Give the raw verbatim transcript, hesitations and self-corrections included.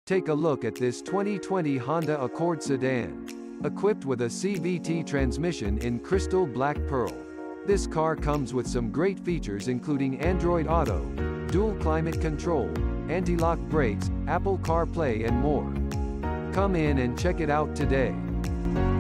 Take a look at this twenty twenty Honda Accord sedan. Equipped with a C V T transmission in crystal black pearl. This car comes with some great features including Android Auto, dual climate control, anti-lock brakes, Apple CarPlay and more. Come in and check it out today.